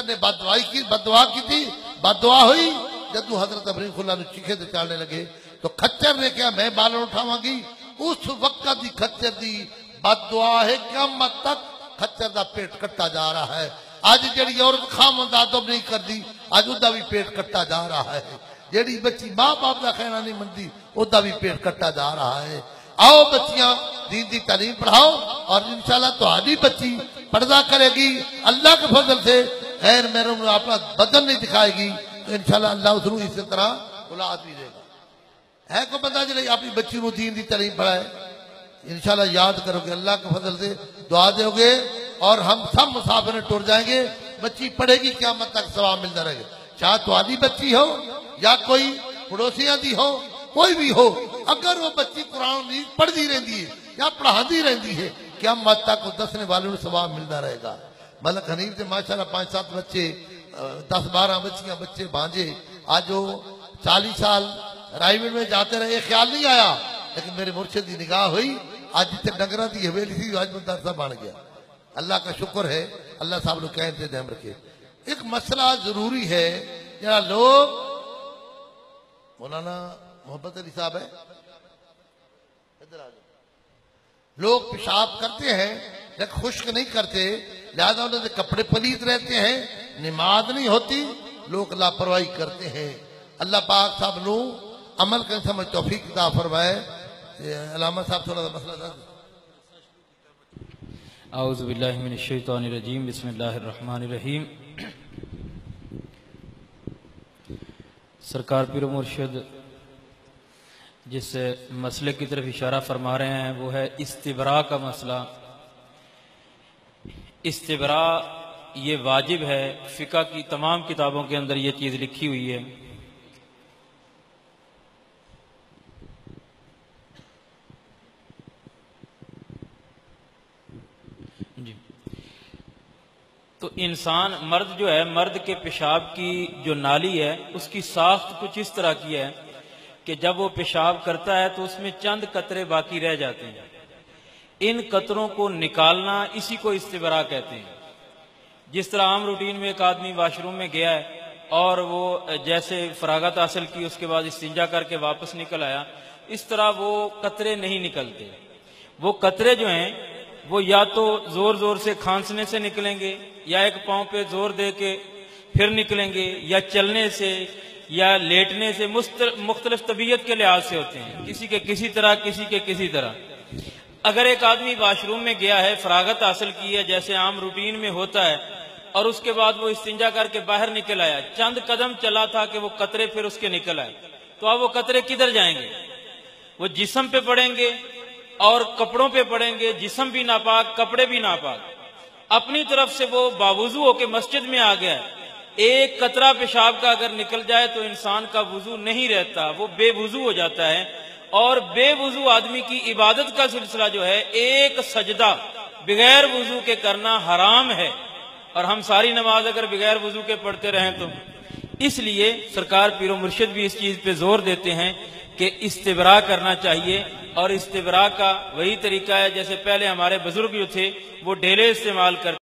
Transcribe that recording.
نے بددعا کی تھی، بددعا ہوئی۔ جدو حضرت ابراہیم خلا نے چیخے تے چالنے لگے تو کھچر نے کہا میں بالن اٹھاواں گی۔ اس وقت دی کھچر دی بددعا ہے، قیامت تک کھچر دا پیٹ کٹا جا رہا ہے۔ آج جڑی عورت خامند ادب نہیں کردی، آج ادا بھی پیٹ کٹا جا رہا ہے۔ جڑی بچی ماں باپ دا کہنا نہیں مندی، ادا بھی پیٹ کٹا جا رہا ہے۔ آؤ بچیاں دین دی تعلیم پڑھاؤ، اور انشاءاللہ تہاڈی بچی پردہ کرے گی اللہ کے فضل سے، غیر محرم اپنا بدن نہیں دکھائے گی تو انشاءاللہ اللہ اس کو اسی طرح اولاد بھی دے گا۔ ہے کوئی بندہ جڑے اپنی بچی کو دین دی تعلیم پڑھائے؟ انشاءاللہ یاد کرو گے، اللہ کے فضل سے دعا دو گے اور ہم سب مسافر ٹر جائیں گے۔ بچی پڑھے گی قیامت تک ثواب ملتا رہے گا، چاہے تہاڈی بچی ہو یا کوئی پڑوسیاں دی ہو، کوئی بھی ہو، اگر وہ بچی قرآن نہیں پڑھتی رہتی ہے یا پڑھاتی رہتی ہے، قیامت تک وہ دسنے والے کو ثواب ملتا رہے گا۔ ملک حنیف سے ماشاءاللہ 5-7 بچے، 10-12 بچیاں، بچے بھانجے، آج وہ 40 سال رائیوٹ میں جاتے رہے، یہ خیال نہیں آیا، لیکن میرے مرشد کی نگاہ ہوئی، آج جتنے ڈنگرہ دی حویلی تھی آج مدرسہ بن گیا۔ اللہ کا شکر ہے، اللہ صاحب لوگ کہیں سے دھیان رکھے۔ ایک مسئلہ ضروری ہے، جہاں لوگ مولانا محبت علی صاحب ہے، ادھر آ جاؤ، لوگ پیشاب کرتے ہیں لیکن خشک نہیں کرتے، لہذا انہوں نے کپڑے پلیت رہتے ہیں، نماز نہیں ہوتی، لوگ لاپرواہی کرتے ہیں۔ اللہ پاک صاحب نو عمل کرنے سمجھ توفیق عطا فرمائے۔ علامہ صاحب تھوڑا سا مسئلہ تھا۔ اعوذ باللہ من الشیطان الرجیم، بسم اللہ الرحمن الرحیم۔ سرکار پیر و مرشد جس مسئلے کی طرف اشارہ فرما رہے ہیں وہ ہے استبراء کا مسئلہ۔ استبراء یہ واجب ہے، فقہ کی تمام کتابوں کے اندر یہ چیز لکھی ہوئی ہے۔ جی تو انسان مرد جو ہے، مرد کے پیشاب کی جو نالی ہے اس کی ساخت کچھ اس طرح کی ہے کہ جب وہ پیشاب کرتا ہے تو اس میں چند قطرے باقی رہ جاتے ہیں، ان قطروں کو نکالنا اسی کو استبراء کہتے ہیں۔ جس طرح عام روٹین میں ایک آدمی واش روم میں گیا ہے اور وہ جیسے فراغت حاصل کی اس کے بعد استنجا کر کے واپس نکل آیا، اس طرح وہ قطرے نہیں نکلتے۔ وہ قطرے جو ہیں وہ یا تو زور زور سے کھانسنے سے نکلیں گے، یا ایک پاؤں پہ زور دے کے پھر نکلیں گے، یا چلنے سے یا لیٹنے سے، مختلف طبیعت کے لحاظ سے ہوتے ہیں، کسی کے کسی طرح، کسی کے کسی طرح۔ اگر ایک آدمی واش روم میں گیا ہے، فراغت حاصل کی ہے جیسے عام روٹین میں ہوتا ہے، اور اس کے بعد وہ استنجا کر کے باہر نکل آیا، چند قدم چلا تھا کہ وہ قطرے پھر اس کے نکل آئے، تو اب وہ قطرے کدھر جائیں گے؟ وہ جسم پہ پڑیں گے اور کپڑوں پہ پڑیں گے، جسم بھی ناپاک، کپڑے بھی ناپاک۔ اپنی طرف سے وہ باوضو ہو کے مسجد میں آ گیا ہے، ایک قطرہ پیشاب کا اگر نکل جائے تو انسان کا وضو نہیں رہتا، وہ بے وضو ہو جاتا ہے۔ اور بے وضو آدمی کی عبادت کا سلسلہ جو ہے، ایک سجدہ بغیر وضو کے کرنا حرام ہے، اور ہم ساری نماز اگر بغیر وضو کے پڑھتے رہیں تو اس لیے سرکار پیر و مرشد بھی اس چیز پہ زور دیتے ہیں کہ استبراء کرنا چاہیے۔ اور استبراء کا وہی طریقہ ہے جیسے پہلے ہمارے بزرگ جو تھے وہ ڈیلے استعمال کرتے